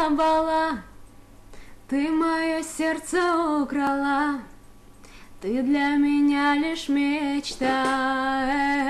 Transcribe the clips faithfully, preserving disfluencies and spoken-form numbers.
бала, ты мое сердце украла, ты для меня лишь мечта.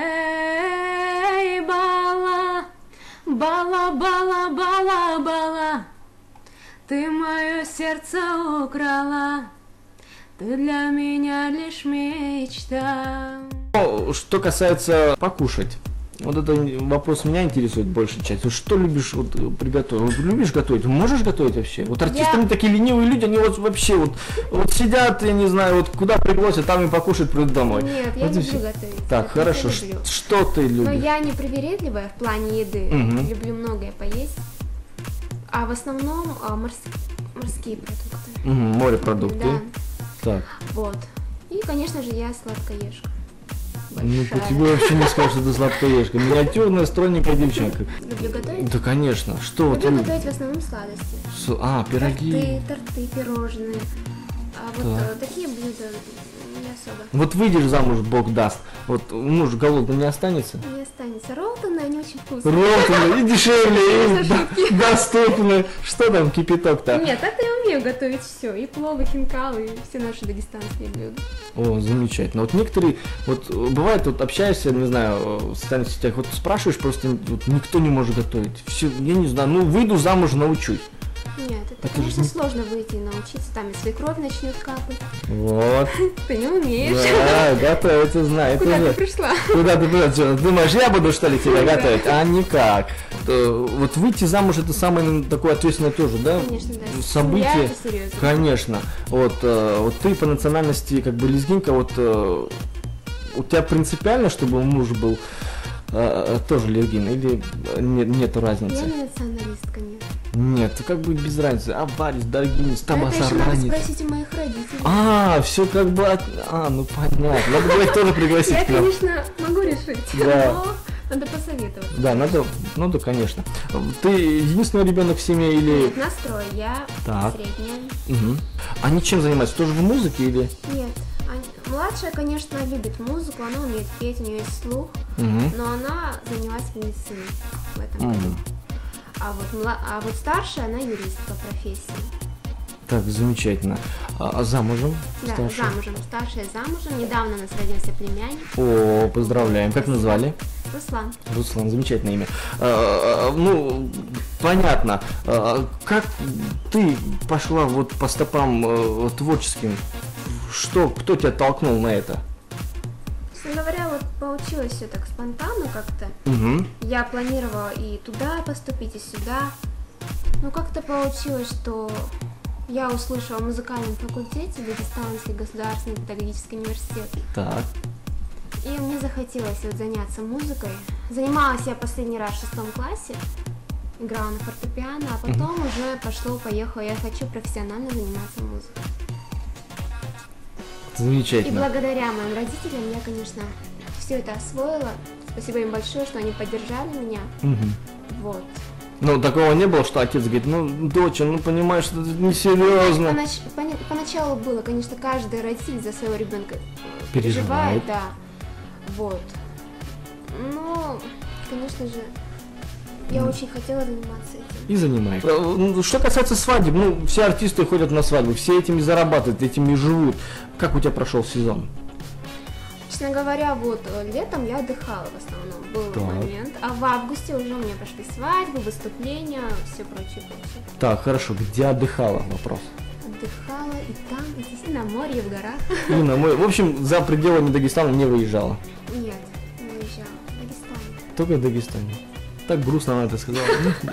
Эй, бала, бала, бала, бала, бала, ты мое сердце украла, ты для меня лишь мечта. Что касается покушать, вот это вопрос меня интересует большей частью. Что любишь вот приготовить? Вот любишь готовить? Можешь готовить вообще? Вот артисты, они такие ленивые люди, они вот вообще вот, вот сидят, я не знаю, вот куда пригласят, там и покушать, придут домой. Нет, я вот люблю все. готовить. Так, я хорошо. люблю. Что ты любишь? Но я не привередливая в плане еды. Угу. Люблю многое поесть. А в основном а, морс... морские продукты. Угу, морепродукты. Да. Так. Вот. И, конечно же, я сладкоежка. Ну, по тебе вообще не скажешь, что ты сладкоежка. Миниатюрная, стройненькая девчонка. Люблю готовить? Да, конечно. Что Люблю вот? готовить в основном сладости. С... А, пироги. Торты, торты, пирожные. А вот Да. а, такие блюда не особо. Вот выйдешь замуж, Бог даст. Вот муж голодный не останется? Не останется. Роллтоны, они очень вкусные. Роллтоны и дешевле, и доступны. Что там кипяток-то? Нет, так-то я умею готовить все. И плов, и хинкал, и все наши дагестанские блюда. О, замечательно. Вот некоторые, вот бывает, вот общаешься, не знаю, в социальных сетях, вот спрашиваешь, просто вот, никто не может готовить. Все, я не знаю, ну выйду замуж, научусь. Нет, это, это конечно, же... сложно выйти и научиться, там и свекровь начнет капать. Вот. Ты не умеешь. Да, готовиться знаю. Куда ты пришла? Куда ты пришла? Думаешь, я буду, что ли, тебя готовить? А никак. Вот выйти замуж, это самое такое ответственное тоже, да? Конечно, да. Событие. Конечно. Вот, вот ты по национальности как бы лезгинка, вот у тебя принципиально, чтобы муж был тоже лезгин, или нет, нету разницы? Я не националистка, нет. Нет, как бы без разницы. Аварис, Даргинис, Табасаранец. Это еще надо спросить у моих родителей. А, все как бы от... А, ну понятно. Надо было их тоже пригласить. Я, конечно, могу решить, да. но надо посоветовать. Да, надо, ну да, конечно. Ты единственный ребенок в семье или... Нет, нас трое, я так. средняя. Угу. Они чем занимаются? Тоже в музыке или? Нет. Младшая, конечно, любит музыку, она умеет петь, у нее есть слух, угу. но она занялась медициной в этом году. Угу. А вот, а вот старшая, она юрист по профессии. Так, замечательно. А, а замужем? Да, старшая? замужем. Старшая замужем. Недавно у нас родился племянник. О, поздравляем. Как назвали? Руслан. Руслан, замечательное имя. А, ну, понятно. А, как ты пошла вот по стопам а, творческим? Что, кто тебя толкнул на это? Честно говоря, вот получилось все так спонтанно как-то. Угу. Я планировала и туда поступить, и сюда. Но как-то получилось, что я услышала в музыкальном факультете Дагестанский государственный педагогический университет. Так. И мне захотелось вот заняться музыкой. Занималась я последний раз в шестом классе. Играла на фортепиано, а потом угу. уже пошло-поехало. Я хочу профессионально заниматься музыкой. Замечательно. И благодаря моим родителям я, конечно, все это освоила. Спасибо им большое, что они поддержали меня. Угу. Вот. Ну, такого не было, что отец говорит, ну, доча, ну, понимаешь, это несерьезно. Понач... Понач... Поначалу было, конечно, каждый родитель за своего ребенка переживает, переживает, да. Вот. Но, конечно же, я очень хотела заниматься этим. И занимаешься. Что касается свадеб, ну, все артисты ходят на свадьбы, все этими зарабатывают, этими живут. Как у тебя прошел сезон? Честно говоря, вот летом я отдыхала в основном, был так. момент. А в августе уже у меня пошли свадьбы, выступления, все прочее, прочее. Так, хорошо, где отдыхала, вопрос? Отдыхала и там, и здесь, и на море, и в горах. И на море. В общем, за пределами Дагестана не выезжала? Нет, не выезжала. В Дагестане. Только в Дагестане. Так грустно она это сказала.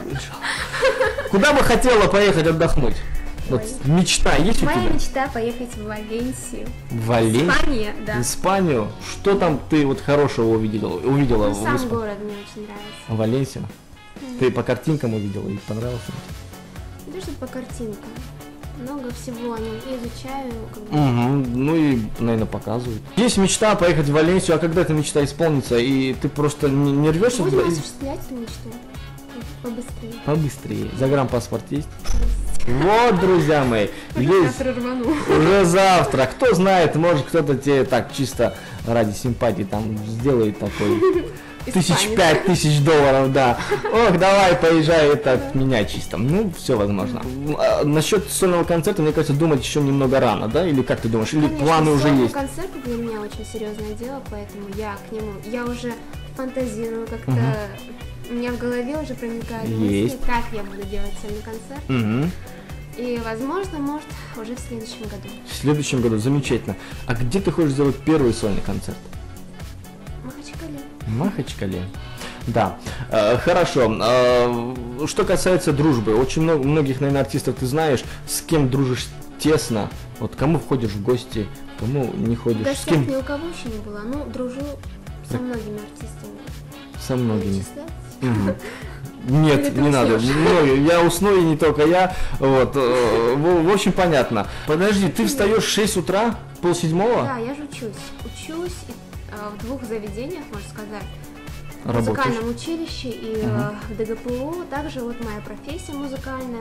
Куда бы хотела поехать отдохнуть? Вот мечта есть у тебя? Моя мечта поехать в Валенсию. В Валенсию? Испания, да. В Испанию? Что там ты вот хорошего увидела? увидела Ну, в сам Исп... город мне очень нравится. Валенсия? Mm. Ты по картинкам увидела и понравился? Не то, что по картинкам. Много всего о нем изучаю. Как бы. Угу. Ну и, наверное, показывают. Есть мечта поехать в Валенсию, а когда эта мечта исполнится, и ты просто не, не рвешься? Будем туда? осуществлять эту мечту. Побыстрее. Побыстрее. Загранпаспорт есть? Вот, друзья мои, завтра рвану. Уже завтра. Кто знает, может кто-то тебе так чисто ради симпатии там сделает такой тысяч пять тысяч долларов, да. Ох, давай, поезжай, это от меня чисто. Ну, все возможно. А, насчет сольного концерта, мне кажется, думать еще немного рано, да? Или как ты думаешь? Или Конечно, планы уже есть? концерт для меня очень серьезное дело, поэтому я к нему, я уже фантазирую как-то, Угу. у меня в голове уже проникают Есть. мысли, как я буду делать сольный концерт. Угу. И, возможно, может, уже в следующем году. В следующем году, замечательно. А где ты хочешь сделать первый сольный концерт? В Махачкале. В Махачкале. Да, э, хорошо. Э, что касается дружбы, очень много, многих, наверное, артистов ты знаешь, с кем дружишь тесно, вот кому входишь в гости, кому не В ходишь, с гостях кем? ни у кого еще не было, ну, дружу со многими артистами. Со многими. Перечислять? Мгм. Нет, Или ты не надо. уснешь? Многие. Я усну, и не только я. Вот. э, В, в общем, понятно. Подожди, ты встаешь в шесть утра, полседьмого? Да, я же учусь. Учусь и, э, в двух заведениях, можно сказать. В Работаешь? музыкальном училище и э, Мгм. в ДГПУ. Также вот моя профессия музыкальная.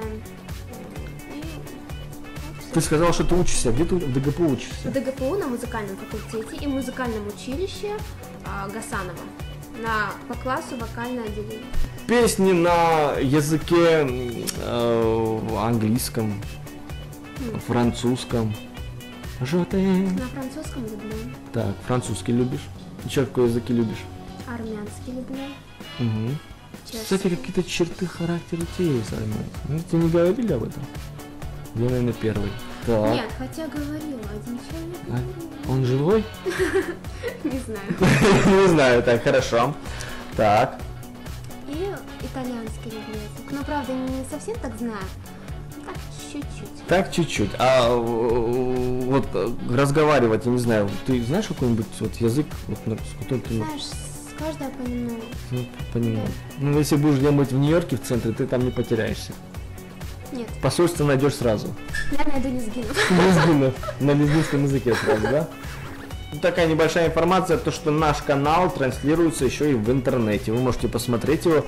И вот всё. Ты сказал, что ты учишься. Где ты в ДГПУ В учишься? ДГПУ на музыкальном факультете и в музыкальном училище э, Гасанова. На, по классу вокальное отделение. Песни на языке э, английском, М. французском. Жоте. На французском люблю. Так, французский любишь? Еще какой языки любишь? Армянский люблю. Угу. Чешский. Кстати, какие-то черты характера у тебя есть, Армен. Ну, ты не говорили об этом? Я, наверное, первый. Так. Нет, хотя говорила, один человек А? говорил. Он живой? Не знаю. Не знаю, так, хорошо. Так. И итальянский люблю язык. Но, правда, не совсем так знаю. Ну, так, чуть-чуть. Так, чуть-чуть. А э, вот э, разговаривать, я не знаю, ты знаешь какой-нибудь вот язык, вот, на- с которым ты Знаешь, с каждого понемногу. ну, понимаешь? Ну, если будешь где-нибудь в Нью-Йорке в центре, ты там не потеряешься. Нет, Посольство найдешь сразу. я найду лезгинов. Лезгинов. На лезгинском языке сразу, да? Ну, такая небольшая информация, то что наш канал транслируется еще и в интернете. Вы можете посмотреть его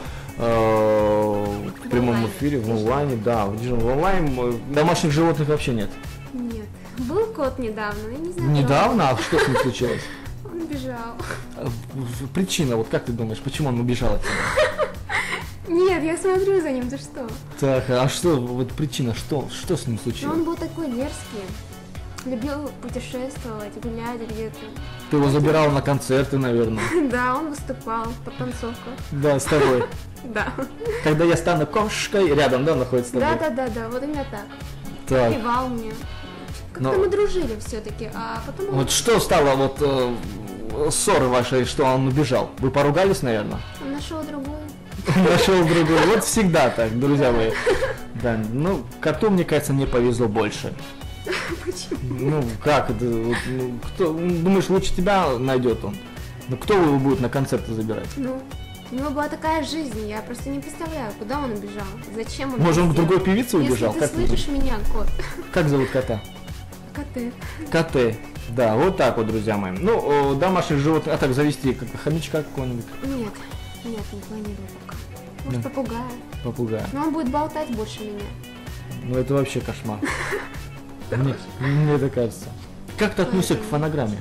э, в прямом онлайне. эфире, в онлайне, да, в в онлайн. э, Домашних животных вообще нет. Нет. Был кот недавно, я не знаю. Недавно? А что с ним случилось? Он бежал. А, в- в- Причина, вот как ты думаешь, почему он убежал от тебя? Нет, я смотрю за ним, ты что? Так, а что, вот причина, что, что с ним Но случилось? он был такой дерзкий. Любил путешествовать, гулять где-то. Ты его забирал на концерты, наверное. Да, он выступал по танцовкам. Да, с тобой. Да. Когда я стану кошкой, рядом, да, находится с тобой? Да, да, да, да, вот именно так. Так. Певал мне. Как-то Но- мы дружили все-таки, а потом он... Вот что стало вот э, ссоры вашей, что он убежал? Вы поругались, наверное? он нашел другую. Нашел другой. Вот всегда так, друзья мои. Да, ну, коту, мне кажется, мне повезло больше. Почему? Ну, как это? Вот, ну, кто, ну, думаешь, лучше тебя найдет он? Ну, кто его будет на концерты забирать? Ну, у него была такая жизнь, я просто не представляю, куда он убежал, зачем он Может, он к это другой сделал. певице убежал? Если Как ты ты слышишь меня, кот. Как зовут кота? Коты. Коты. Да, вот так вот, друзья мои. Ну, о, домашних животных, а так завести, как хомячка какого-нибудь, Нет, нет, не планирую пока. Может, Да. попугая. попугая. Но он будет болтать больше меня. Ну, это вообще кошмар. Мне, мне это кажется. Как ты относишься к фонограмме?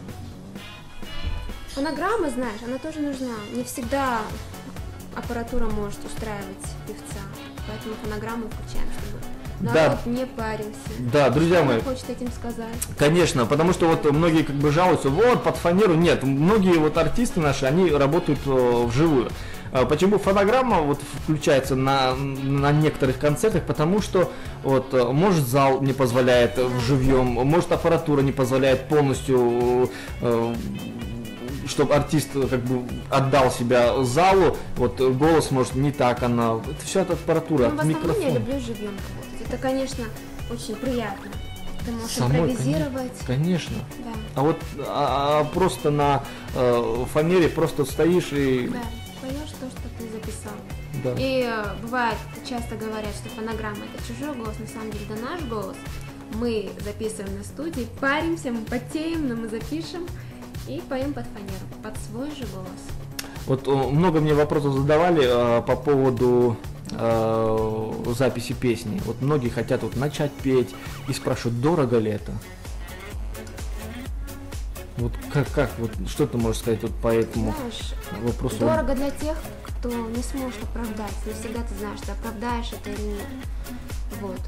Фонограмма, знаешь, она тоже нужна. Не всегда аппаратура может устраивать певца. Поэтому фонограмму включаем, чтобы Да. народ не парился. Да, друзья Что мои, он хочет этим сказать? конечно, потому что вот многие как бы жалуются, вот, под фанеру. Нет, многие вот артисты наши, они работают э, вживую. А почему фонограмма вот включается на, на некоторых концертах? Потому что вот э, может зал не позволяет э, в живьем, может аппаратура не позволяет полностью, э, чтобы артист э, как бы отдал себя залу, вот э, голос может не так, она, это все от аппаратуры, Ну, от в основном я микрофона. люблю живьем работать. Это, конечно, очень приятно. Ты можешь Самой, импровизировать. Конечно. Да, А вот а, а просто на э, фанере просто стоишь и... да. Поешь то, что ты записал. Да. И э, бывает, часто говорят, что фонограмма это чужой голос, на самом деле это наш голос. Мы записываем на студии, паримся, мы потеем, но мы запишем и поем под фанеру, под свой же голос. Вот о, много мне вопросов задавали э, по поводу э, записи песни. Вот многие хотят вот начать петь и спрашивают, дорого ли это? Вот как, как, вот что ты можешь сказать вот по этому Знаешь, вопросу? дорого для тех, кто не сможет оправдать. Не всегда ты знаешь, ты оправдаешь это или нет. Вот.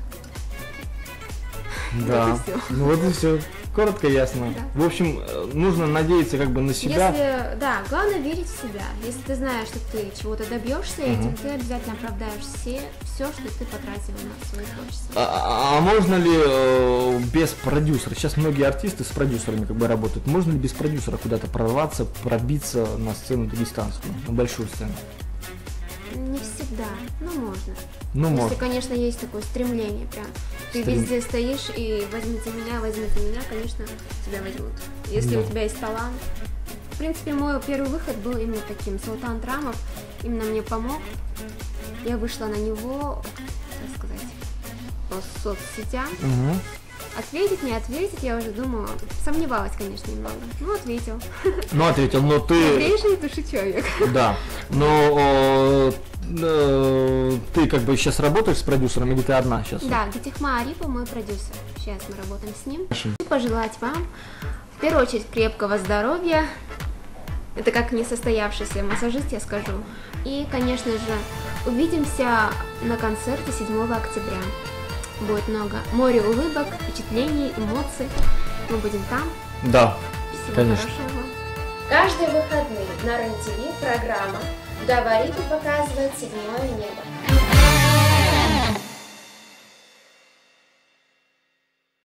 Да, Вот и всё. ну вот и все. Коротко, ясно. Да. В общем, э, нужно надеяться как бы на себя. Если, да, главное верить в себя. Если ты знаешь, что ты чего-то добьешься Мгм. этим, ты обязательно оправдаешь все, все, что ты потратил на свое творчество. А, а- а можно ли э, без продюсера? Сейчас многие артисты с продюсерами как бы работают. Можно ли без продюсера куда-то прорваться, пробиться на сцену дагестанскую, на большую сцену? Не всегда, но можно. Ну, Если, можно. конечно, есть такое стремление прям. Ты Стрем- везде стоишь и возьмите меня, возьмите меня, конечно, тебя возьмут. Если Да. у тебя есть талант. В принципе, мой первый выход был именно таким. Султан Трамов именно мне помог. Я вышла на него, так сказать, по соцсетям. Мгм. Ответить, не ответить, я уже думала. Сомневалась, конечно, немного. Ну, ответил. Ну, ответил, но ты... Добрейший души человек. Да, но э, э, ты как бы сейчас работаешь с продюсером или ты одна сейчас? Да, Гатихма Арипа мой продюсер. Сейчас мы работаем с ним. Хорошо. Хочу пожелать вам, в первую очередь, крепкого здоровья. Это как несостоявшийся массажист, я скажу. И, конечно же, увидимся на концерте седьмого октября. Будет много море улыбок, впечатлений, эмоций. Мы будем там. Да, Всего конечно. хорошего вам. Каждые выходные на РЕН-ТВ программа «Говорит и показывает седьмое небо».